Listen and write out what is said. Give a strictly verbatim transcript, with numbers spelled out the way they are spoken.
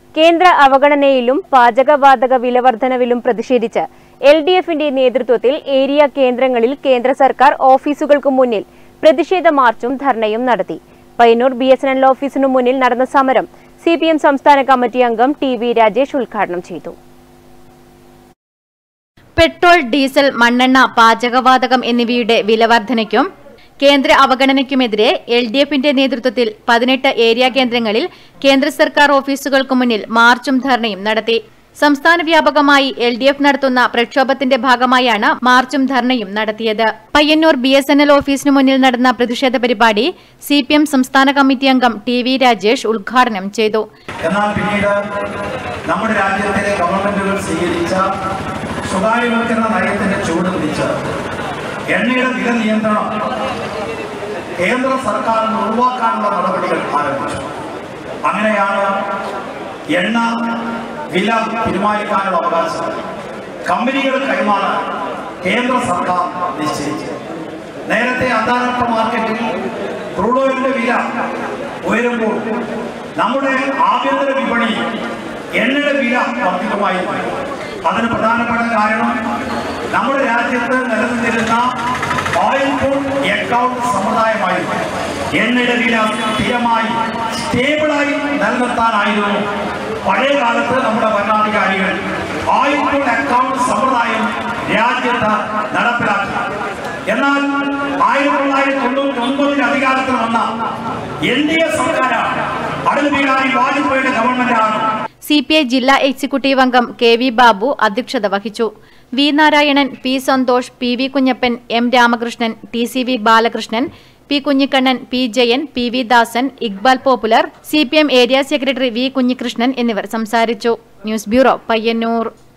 കേന്ദ്ര അവഗണനയിലും പാചകവാതക വിലവർധനവിലും പ്രതിഷേധിച്ച് എൽ ഡി എഫിന്റെ നേതൃത്വത്തിൽ ഏരിയ കേന്ദ്രങ്ങളിൽ കേന്ദ്ര സർക്കാർ ഓഫീസുകൾക്ക് മുന്നിൽ പ്രതിഷേധ മാർച്ചും ധർണയും നടത്തി. Payyannur B S N L ഓഫീസിനു മുന്നിൽ നടന്ന സമരം സി പി എം സംസ്ഥാന കമ്മിറ്റി അംഗം ടി വി രാജേഷ് ഉദ്ഘാടനം ചെയ്തു. പെട്രോൾ, ഡീസൽ, മണ്ണെണ്ണ, പാചകവാതകം എന്നിവയുടെ വിലവർധനയ്ക്കും കേന്ദ്ര അവഗണനയ്ക്കുമെതിരെ എൽ ഡി എഫിന്റെ നേതൃത്വത്തിൽ പതിനെട്ട് ഏരിയ കേന്ദ്രങ്ങളിൽ കേന്ദ്ര സർക്കാർ ഓഫീസുകൾക്ക് മുന്നിൽ മാർച്ചും ധർണയും നടത്തി. സംസ്ഥാന വ്യാപകമായി എൽ ഡി എഫ് നടത്തുന്ന പ്രക്ഷോഭത്തിന്റെ ഭാഗമായാണ് മാർച്ചും ധർണയും നടത്തിയത്. Payyannur B S N L ഓഫീസിനു മുന്നിൽ നടന്ന പ്രതിഷേധ പരിപാടി സി പി എം സംസ്ഥാന കമ്മിറ്റി അംഗം ടി വി രാജേഷ് ഉദ്ഘാടനം ചെയ്തു. എന്നാൽ പിന്നീട് നമ്മുടെ രാജ്യത്തിലെ ഗവൺമെന്റുകൾ സ്വീകരിച്ച സ്വകാര്യവൽക്കരണ നയത്തിന്റെ ചുവട് പിടിച്ച് എണ്ണയുടെ വില നിയന്ത്രണം കേന്ദ്ര സർക്കാരിന് ഒഴിവാക്കാനുള്ള നടപടികൾ ആരംഭിച്ചു. അങ്ങനെയാണ് എണ്ണ വില തീരുമാനിക്കാനുള്ള അവകാശം കമ്പനികൾ കൈമാറാൻ കേന്ദ്ര സർക്കാർ നിശ്ചയിച്ചു. നേരത്തെ അന്താരാഷ്ട്ര മാർക്കറ്റിൽ ക്രൂഡ് ഓയിലിന്റെ വില ഉയരുമ്പോൾ നമ്മുടെ ആഭ്യന്തര വിപണി എണ്ണയുടെ വില വർദ്ധിക്കുമായിരുന്നു. അതിന് പ്രധാനപ്പെട്ട കാരണം നമ്മുടെ രാജ്യത്ത് നിലനിന്നിരുന്ന ഓയിൽ ഫുഡ് അക്കൗണ്ട് സമ്പ്രദായമായിരുന്നു. എണ്ണയുടെ വില സ്ഥിരമായി സ്റ്റേബിളായി നിലനിർത്താനായിരുന്നു പഴയ കാലത്ത് നമ്മുടെ ഭരണാധികാരികൾ ഓയിൽ ഫുഡ് അക്കൗണ്ട് സമ്പ്രദായം രാജ്യത്ത് നടപ്പിലാക്കി. എന്നാൽ ആയിരത്തി തൊള്ളായിരത്തി തൊണ്ണൂറ്റി ഒൻപതിൽ അധികാരത്തിൽ വന്ന എൻ ഡി എ സർക്കാരാണ്, അടൽ ബിഹാരി വാജ്പേയിയുടെ ഗവൺമെന്റാണ്. സി പി ഐ ജില്ലാ എക്സിക്യൂട്ടീവ് അംഗം കെ വി ബാബു അധ്യക്ഷത വഹിച്ചു. V Narayanan, P Santhosh, P V Kunhappan, M Ramakrishnan, T C V Balakrishnan, P Kunhikannan, P Jayan, P V Dasan, Iqbal popular, C P M area secretary V Kunhikrishnan എന്നിവർ സംസാരിച്ചു. News bureau, Payyanur.